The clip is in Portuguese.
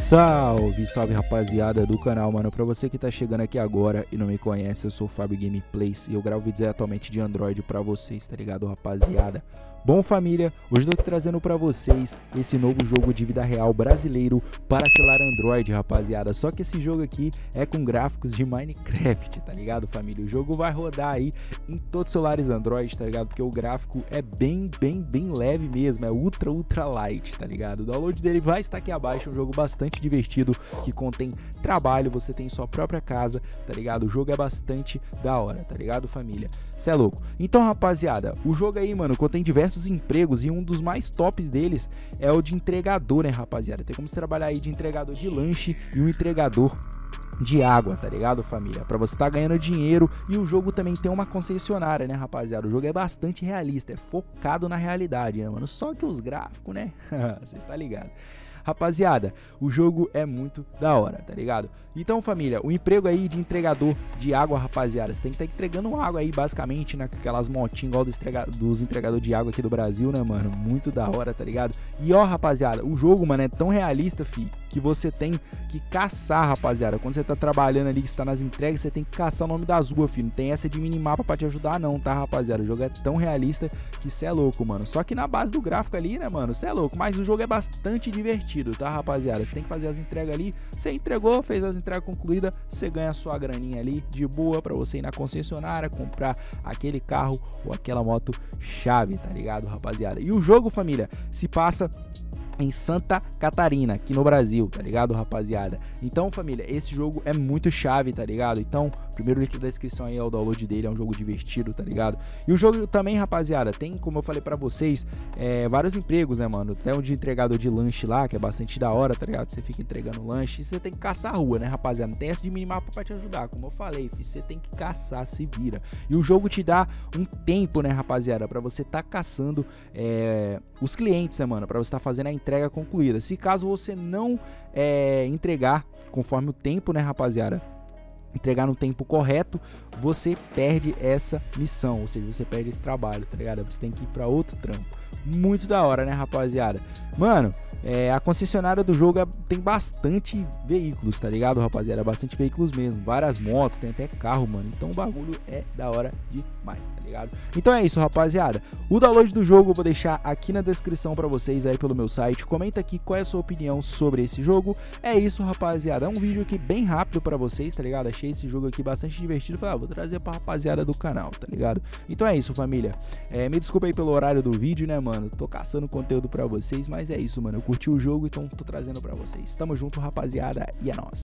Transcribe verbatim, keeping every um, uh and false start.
Salve, salve rapaziada do canal, mano. Pra você que tá chegando aqui agora e não me conhece, eu sou o Fábio Gameplays e eu gravo vídeos atualmente de Android pra vocês, tá ligado, rapaziada? Bom, família, hoje eu tô aqui trazendo pra vocês esse novo jogo de vida real brasileiro para celular Android, rapaziada. Só que esse jogo aqui é com gráficos de Minecraft, tá ligado, família? O jogo vai rodar aí em todos os celulares Android, tá ligado? Porque o gráfico é bem, bem, bem leve mesmo, é ultra, ultra light, tá ligado? O download dele vai estar aqui abaixo, é um jogo bastante divertido, que contém trabalho, você tem sua própria casa, tá ligado? O jogo é bastante da hora, tá ligado, família? Cê é louco. Então, rapaziada, o jogo aí, mano, contém diversos empregos e um dos mais tops deles é o de entregador, né, rapaziada? Tem como você trabalhar aí de entregador de lanche e um entregador de água, tá ligado, família? Pra você tá ganhando dinheiro. E o jogo também tem uma concessionária, né, rapaziada? O jogo é bastante realista, é focado na realidade, né, mano? Só que os gráficos, né? Vocês tá ligado? Rapaziada, o jogo é muito da hora, tá ligado? Então, família, o emprego aí de entregador de água, rapaziada, você tem que estar tá entregando água aí, basicamente, naquelas motinhas igual dos, entrega dos entregadores de água aqui do Brasil, né, mano? Muito da hora, tá ligado? E ó, rapaziada, o jogo, mano, é tão realista, fi, que você tem que caçar, rapaziada. Quando você tá trabalhando ali, que você tá nas entregas, você tem que caçar o nome das ruas, fi. Não tem essa de minimapa pra te ajudar, não, tá, rapaziada? O jogo é tão realista que cê é louco, mano. Só que na base do gráfico ali, né, mano, cê é louco. Mas o jogo é bastante divertido, tá, rapaziada? Você tem que fazer as entregas ali. Você entregou, fez as entregas concluídas, você ganha a sua graninha ali de boa pra você ir na concessionária, comprar aquele carro ou aquela moto chave, tá ligado, rapaziada? E o jogo, família, se passa em Santa Catarina, aqui no Brasil, tá ligado, rapaziada? Então, família, esse jogo é muito chave, tá ligado? Então, primeiro link da descrição aí é o download dele, é um jogo divertido, tá ligado? E o jogo também, rapaziada, tem, como eu falei pra vocês, é, vários empregos, né, mano? Até um de entregador de lanche lá, que é bastante da hora, tá ligado? Você fica entregando lanche e você tem que caçar a rua, né, rapaziada? Não tem essa de minimapa pra te ajudar, como eu falei, filho, você tem que caçar, se vira. E o jogo te dá um tempo, né, rapaziada, pra você tá caçando é, os clientes, né, mano? Pra você tá fazendo a entrega entrega concluída. Se caso você não é, entregar conforme o tempo, né, rapaziada, entregar no tempo correto, você perde essa missão, ou seja, você perde esse trabalho, tá ligado? Você tem que ir para outro trampo. Muito da hora, né, rapaziada? Mano, é, a concessionária do jogo é, tem bastante veículos, tá ligado, rapaziada? Bastante veículos mesmo, várias motos, tem até carro, mano. Então o bagulho é da hora demais, tá ligado? Então é isso, rapaziada. O download do jogo eu vou deixar aqui na descrição pra vocês aí pelo meu site. Comenta aqui qual é a sua opinião sobre esse jogo. É isso, rapaziada. É um vídeo aqui bem rápido pra vocês, tá ligado? Achei esse jogo aqui bastante divertido. Falei, ah, vou trazer pra rapaziada do canal, tá ligado? Então é isso, família. É, me desculpa aí pelo horário do vídeo, né, mano? Mano, tô caçando conteúdo pra vocês, mas é isso, mano. Eu curti o jogo, então tô trazendo pra vocês. Tamo junto, rapaziada, e é nóis.